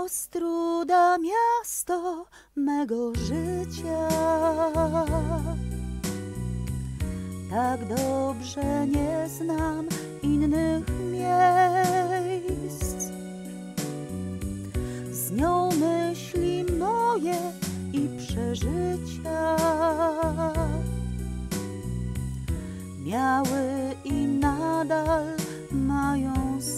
Ostróda, miasto mego życia. Tak dobrze nie znam innych miejsc. Z nią myśli moje i przeżycia miały i nadal mają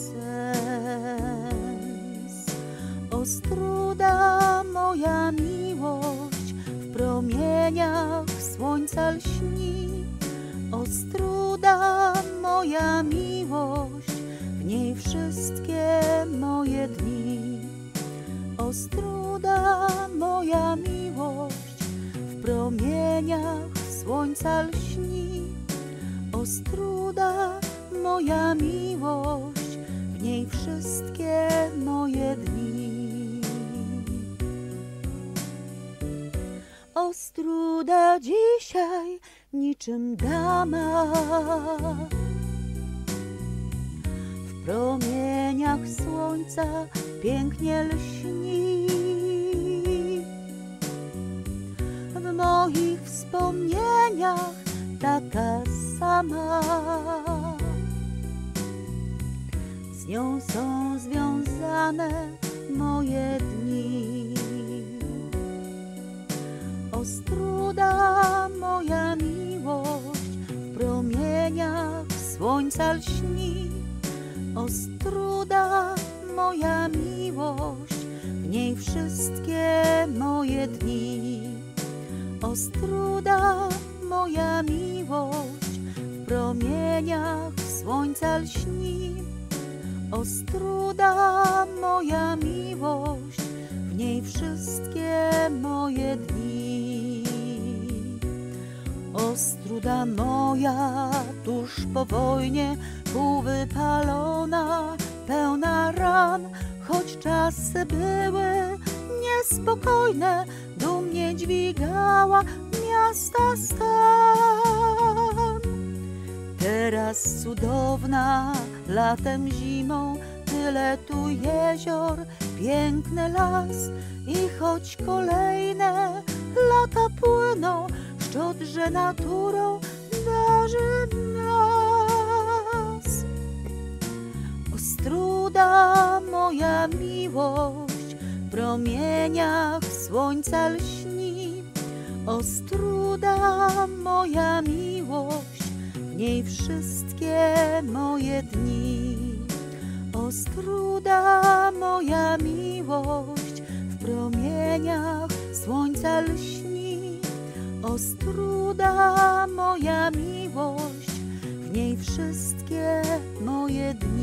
sens. Ostróda, moja miłość, w promieniach słońca lśni. Ostróda, moja miłość, w niej wszystkie moje dni. Ostróda, moja miłość, w promieniach słońca lśni. Ostróda, moja miłość, w niej wszystkie moje dni. Ostróda dzisiaj niczym dama, w promieniach słońca pięknie lśni. W moich wspomnieniach taka sama, z nią są związane moje dni. Ostróda, moja miłość, w promieniach słońca lśni. Ostróda, moja miłość, w niej wszystkie moje dni. Ostróda, moja miłość, w promieniach słońca lśni. Ostróda, moja miłość, w niej wszystkie moje dni. Ostróda moja, tuż po wojnie, półwypalona, pełna ran, choć czasy były niespokojne, dumnie dźwigała miasta stan. Teraz cudowna, latem, zimą, tyle tu jezior, piękny las. I choć kolejne lata płyną, szczot, że naturą darzy nas. Ostróda, moja miłość, w promieniach słońca lśni. Ostróda, moja miłość, w niej wszystkie moje dni. Ostróda, moja miłość, w promieniach słońca lśni. Ostróda, moja miłość, w niej wszystkie moje dni.